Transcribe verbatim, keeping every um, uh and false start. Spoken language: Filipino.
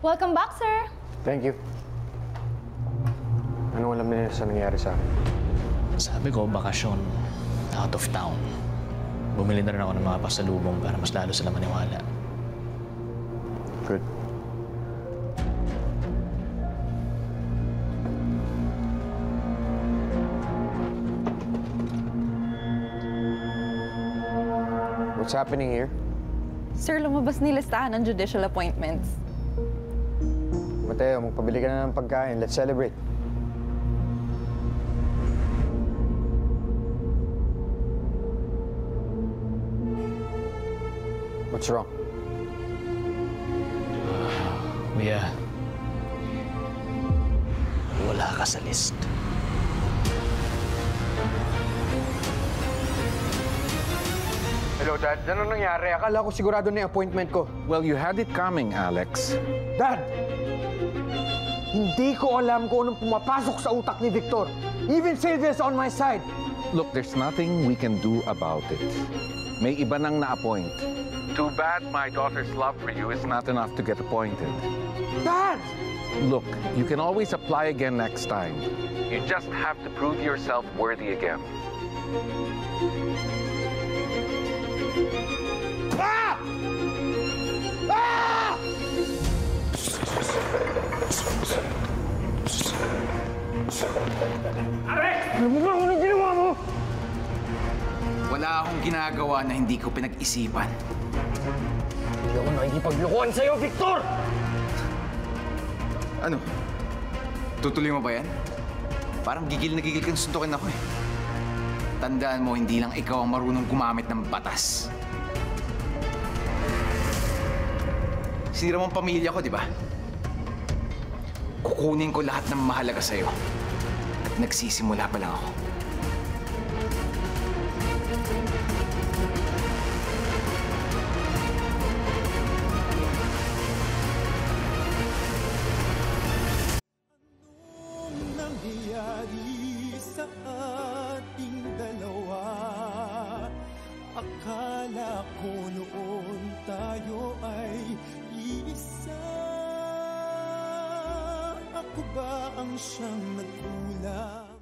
Welcome back, sir. Thank you. Anong alam nila sa nangyari sa akin? Sabi ko, bakasyon. Out of town. Bumili na rin ako ng mga pasalubong para mas lalo sila maniwala. Good. What's happening here? Sir, lumabas ni listahan ng judicial appointments. Mateo, magpabili ka na ng pagkain. Let's celebrate. What's wrong? Mia, wala ka sa list. Hello, Dad. Ano nangyari? Akala ko sigurado na yung appointment ko. Well, you had it coming, Alex. Dad! Hindi ko alam kung anong pumapasok sa utak ni Victor. Even Sylvia's on my side. Look, there's nothing we can do about it. May iba nang na-appoint. Too bad my daughter's love for you is not enough to get appointed. Dad! Look, you can always apply again next time. You just have to prove yourself worthy again. Ah! Ah! Arex! Ano mo ba kung anong ginawa mo? Wala akong ginagawa na hindi ko pinag-isipan. Hindi ako nakikipaglokohan sa'yo, Victor! Ano? Tutuloy mo ba yan? Parang gigil na gigil kang suntukin ako eh. Tandaan mo, hindi lang ikaw ang marunong gumamit ng batas. Sinira mo ang pamilya ko, di ba? Kukunin ko lahat ng mahalaga sa'yo. At nagsisimula pa lang ako. Anong nangyayari sa ating dalawa? Akala ko noon tayo ay isa. Ako ba ang siyang nagkulang?